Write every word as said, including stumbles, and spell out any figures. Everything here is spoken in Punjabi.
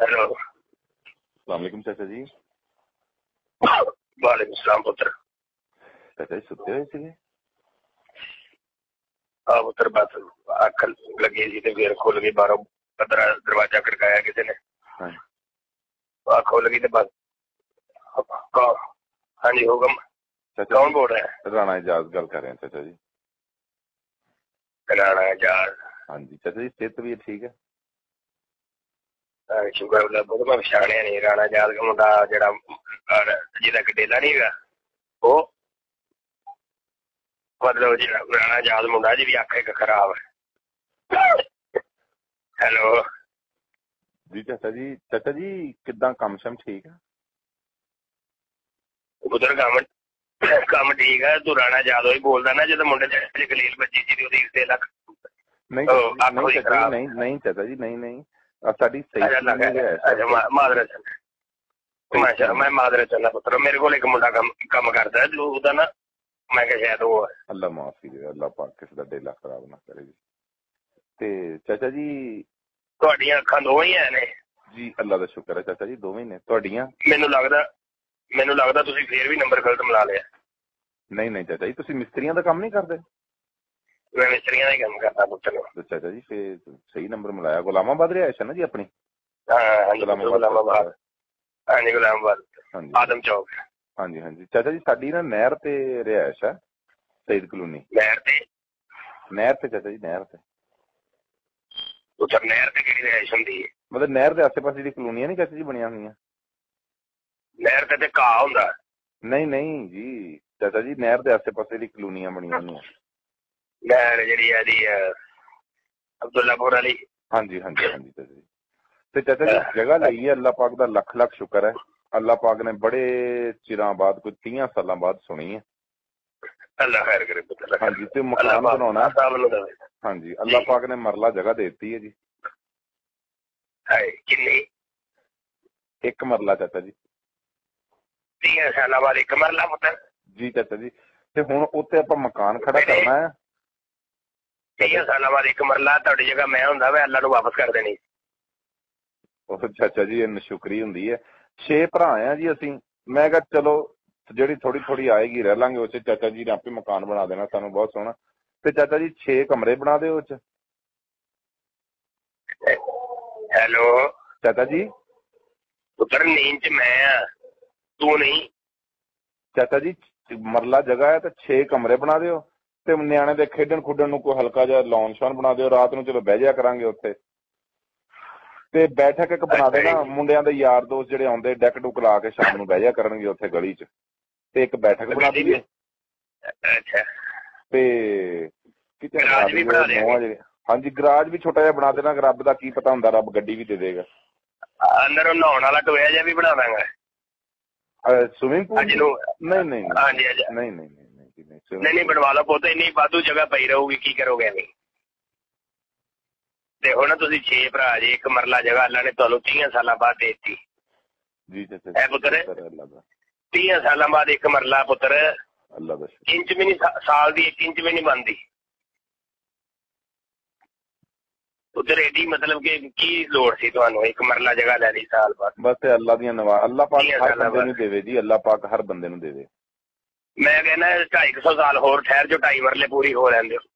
हेलो, अस्सलाम चाचा जी। वालेकुम सलाम पुत्र। चाचा जी सुते हुए थे? हाँ पुत्र, बस अख लगी सी ते फिर खुल गई, बाहरों पतरा दरवाजा खड़काया किसी ने। हाँ अख खुल गई तो बस। हाँ जी हुक्म। चाचा कौन बोल रहा है? राणा एजाज गल कर रहे हैं चाचा जी। राणा एजाज? हाँ जी चाचा जी, सेहत भी ठीक है? शुगर बहुत मैं पछाणिया नहीं। राणा एजाज का मुंडा जेड़ा जिहदा गडेला नहीं है वो, मतलब जेड़ा राणा एजाज मुंडा जी भी अख एक खराब है। हेलो जी चाचा जी। चाचा जी किदा कम शम ठीक है? पुत्र कम कम ठीक है। तू राणा एजाज ही बोलदा ना जो मुंडे ते गलील बजी जी ओदी छे लाख। नहीं नहीं चाचा जी, नहीं नहीं चाचा जी, नहीं नहीं साडी सही मादरत मैं मादरत चलना पुत्र। मेरे को एक मुंडा कम कम करदा है जो ओदा ना, मैं कहा शायद वो है। अल्लाह माफी दे, अल्लाह पाक किसी दा डेला खराब ना करे जी। ते चाचा जी ਤੁਹਾਡੀਆਂ ਅੱਖਾਂ ਦੋਵੇਂ ਹੀ ਨੇ ਜੀ? ਅੱਲਾ ਦਾ ਸ਼ੁਕਰ ਹੈ ਚਾਚਾ ਜੀ, ਦੋਵੇਂ ਨੇ ਤੁਹਾਡੀਆਂ। ਮੈਨੂੰ ਲੱਗਦਾ ਮੈਨੂੰ ਲੱਗਦਾ ਤੁਸੀਂ ਫੇਰ ਵੀ ਨੰਬਰ ਗਲਤ ਮਿਲਾ ਲਿਆ। ਨਹੀਂ ਨਹੀਂ ਚਾਚਾ ਜੀ, ਤੁਸੀਂ ਮਿਸਤਰੀਆਂ ਦਾ ਕੰਮ ਨਹੀਂ ਕਰਦੇ? ਮੈਂ ਮਿਸਤਰੀਆਂ ਦਾ ਹੀ ਕੰਮ ਕਰਦਾ ਪੁੱਤਰ। ਚਾਚਾ ਜੀ ਫੇਰ ਸਹੀ ਨੰਬਰ ਮਿਲਾਇਆ। ਗੁਲਾਮਾਬਾਦ ਰਿਹਾਇਸ਼ ਹੈ ਨਾ ਜੀ ਆਪਣੀ? ਹਾਂ ਹਾਂਜੀ ਗੁਲਾਮਾਬਾਦ। ਹਾਂਜੀ ਗੁਲਾਮਾਬਾਦ ਆਦਮ ਚੌਕ। ਹਾਂਜੀ ਹਾਂਜੀ ਚਾਚਾ ਜੀ, ਸਾਡੀ ਨਾ ਨਹਿਰ ਤੇ ਰਿਹਾਇਸ਼ ਹੈ, ਸਈਦ ਕਲੋਨੀ। ਨਹਿਰ ਤੇ? ਨਹਿਰ ਤੇ ਚਾਚਾ ਜੀ, ਨਹਿਰ ਤੇ। ਉੱਧਰ ਨਹਿਰ ਤੇ ਕਿਹੜੀ ਰਿਹਾਇਸ਼ ਹੁੰਦੀ ਹੈ? ਮਤਲਬ ਨਹਿਰ ਦੇ ਆਸੇ ਪਾਸੇ ਜਿਹੜੀ ਕਲੋਨੀਆਂ ਨਹੀਂ ਚਾਚਾ ਜੀ ਬਣੀਆਂ ਹੋਈਆਂ। ਨਹਿਰ ਤੇ ਤੇ ਘਾਹ ਹੁੰਦਾ? ਨਹੀਂ ਨਹੀਂ ਜੀ ਚਾਚਾ ਜੀ, ਨਹਿਰ ਦੇ ਆਸੇ ਪਾਸੇ ਜਿਹੜੀ ਕਲੋਨੀਆਂ ਬਣੀਆਂ ਹੋਈਆਂ। ਨਹਿਰ ਜਿਹੜੀ ਹੈ ਜੀ ਅਬਦੁੱਲਾਪੁਰ ਵਾਲੀ? ਹਾਂਜੀ ਹਾਂਜੀ ਹਾਂਜੀ ਚਾਚਾ ਜੀ। ਤੇ ਚਾਚਾ ਜੀ ਜਗ੍ਹਾ ਲਈ ਹੈ, ਅੱਲਾਹ ਪਾਕ ਦਾ ਲੱਖ ਲੱਖ ਸ਼ੁਕਰ ਹੈ। ਅੱਲਾਹ ਪਾਕ ਨੇ ਬੜੇ ਚਿਰਾਂ ਬਾਅਦ, ਕੋਈ ਤੀਹ ਸਾਲਾਂ ਬਾਅਦ ਸੁਣੀ ਹੈ। ਅੱਲਾਹ ਖੈਰ ਕਰੇ ਪੁੱਤਰ। ਹਾਂਜੀ ਤੇ ਮਕਾਨ ਬਣਾਉਣਾ। ਹਾਂਜੀ ਅੱਲਾਹ ਪਾਕ ਨੇ ਮਰਲਾ ਜਗ੍ਹਾ ਦੇ ਦਿੱਤੀ ਹੈ ਜੀ। ਹਾਏ ਕਿੰਨੀ? ਇੱਕ ਮਰਲਾ ਚਾਚਾ ਜੀ। ਤੀਹ ਸਾਲਾਂ ਬਾਅਦ ਇੱਕ ਮਰਲਾ ਪੁੱਤਰ? ਜੀ ਚਾਚਾ ਜੀ। ਤੇ ਹੁਣ ਉੱਤੇ ਆਪਾਂ ਮਕਾਨ ਖੜਾ ਕਰਨਾ ਹੈ। ਤੀਹ ਸਾਲਾਂ ਬਾਅਦ ਇੱਕ ਮਰਲਾ ਤੁਹਾਡੀ ਜਗ੍ਹਾ ਮੈਂ ਹੁੰਦਾ ਵਾ, ਅੱਲਾ ਨੂੰ ਵਾਪਸ ਕਰ ਦੇਣੀ। ਉਹ ਚਾਚਾ ਜੀ ਇਹ ਨਸ਼ੁਕਰੀ ਹੁੰਦੀ ਹੈ। ਛੇ ਭਰਾ ਆ ਜੀ ਅਸੀਂ। ਮੈਂ ਕਿਹਾ ਚਲੋ ਜਿਹੜੀ ਥੋੜੀ ਥੋੜੀ ਆਏਗੀ ਰਹਿ ਲਾਂਗੇ ਉਸ ਚ। ਚਾਚਾ ਜੀ ਨੇ ਆਪੇ ਮਕਾਨ ਬਣਾ ਦੇਣਾ ਸਾਨੂੰ ਬਹੁਤ ਸੋਹਣਾ। ਤੇ ਚਾਚਾ ਜੀ ਛੇ ਕਮਰੇ ਬਣਾ ਦਿਓ ਉਸ ਚ। ਹੈਲੋ ਚਾਚਾ ਜੀ। ਪੁੱਤਰ ਨੀਂਦ ਚ ਮੈਂ ਆ, ਤੂੰ ਨਹੀਂ। ਚਾਚਾ ਜੀ ਮਰਲਾ ਜਗ੍ਹਾ ਹੈ ਤੇ ਛੇ ਕਮਰੇ ਬਣਾ ਦਿਓ ਤੇ ਨਿਆਣੇ ਦੇ ਖੇਡਣ ਖੁੱਡਣ ਨੂੰ ਕੋਈ ਹਲਕਾ ਜਿਹਾ ਲੌਨ ਸ਼ੌਨ ਬਣਾ ਦਿਓ। ਰਾਤ ਨੂੰ ਚਲੋ ਬਹਿ ਜਾਇਆ ਕਰਾਂਗੇ ਉੱਥੇ। ਤੇ ਬੈਠਕ ਇੱਕ ਬਣਾ ਦੇਣਾ, ਮੁੰਡਿਆਂ ਦੇ ਯਾਰ ਦੋਸਤ ਜਿਹੜੇ ਆਉਂਦੇ ਡੈਕ ਡੁੱਕ ਲਾ ਕੇ ਸ਼ਾਮ ਨੂੰ ਬਹਿ ਜਾਇਆ ਕਰਨਗੇ ਉੱਥੇ ਗਲੀ ਚ। ਤੇ ਇੱਕ ਬੈਠਕ ਬਣਾ ਦਈਏ। ਅੱਛਾ ਤੇ ਹਾਂਜੀ ਗਰਾਜ ਵੀ ਛੋਟਾ ਜਿਹਾ ਬਣਾ ਦੇਣਾ। ਰੱਬ ਦਾ ਕੀ ਪਤਾ ਹੁੰਦਾ, ਰੱਬ ਗੱਡੀ ਵੀ ਦੇ ਦੇਗਾ। ਅੰਦਰ ਨਹਾਉਣ ਵਾਲਾ ਟੋਇਆ ਜਿਹਾ ਵੀ ਬਣਾ ਦਾਂਗਾ। Swimming pool? ਨਹੀਂ ਨਹੀਂ ਨਹੀਂ ਹਾਂਜੀ ਨਹੀਂ ਨਹੀਂ ਨਹੀਂ ਨਹੀਂ ਬਣਵਾ ਲਓ ਪੁੱਤ, ਇੰਨੀ ਵਾਧੂ ਜਗ੍ਹਾ ਪਈ ਰਹੂਗੀ, ਕੀ ਕਰੋਗੇ ਐਵੇਂ। ਤੇ ਹੁਣ ਤੁਸੀਂ ਛੇ ਭਰਾ ਜੀ, ਇੱਕ ਮਰਲਾ ਜਗ੍ਹਾ ਅੱਲਾ ਨੇ ਤੁਹਾਨੂੰ ਤੀਹ ਸਾਲਾਂ ਬਾਅਦ ਦੇ ਦਿੱਤੀ ਜੀ ਹੈ ਪੁੱਤਰ। ਤੀਹ ਸਾਲਾਂ ਬਾਅਦ ਇੱਕ ਮਰਲਾ ਪੁੱਤਰ ਇੰਚ ਵੀ ਨਹੀਂ, ਸਾਲ ਦੀ ਇੱਕ ਇੰਚ ਵੀ ਨਹੀਂ ਬਣਦੀ ਉਧਰ। ਏਡੀ ਮਤਲਬ ਕਿ ਕੀ ਲੋੜ ਸੀ ਤੁਹਾਨੂੰ ਇੱਕ ਮਰਲਾ ਜਗ੍ਹਾ ਲੈ ਲਈ ਸਾਲ ਬਾਅਦ? ਬਸ ਅੱਲਾ ਦੀਆਂ ਨਵਾ, ਅੱਲਾ ਪਾਕ ਹਰ ਬੰਦੇ ਨੂੰ ਦੇਵੇ ਜੀ, ਅੱਲਾ ਪਾਕ ਹਰ ਬੰਦੇ ਨੂੰ ਦੇਵੇ। ਮੈਂ ਕਹਿੰਦਾ ਢਾਈ ਕੁ ਸੌ ਸਾਲ ਹੋਰ ਠਹਿਰ ਜੋ, ਢਾਈ ਮਰਲੇ ਪੂਰੀ ਹੋ ਲੈਂਦੇ ਹੋ।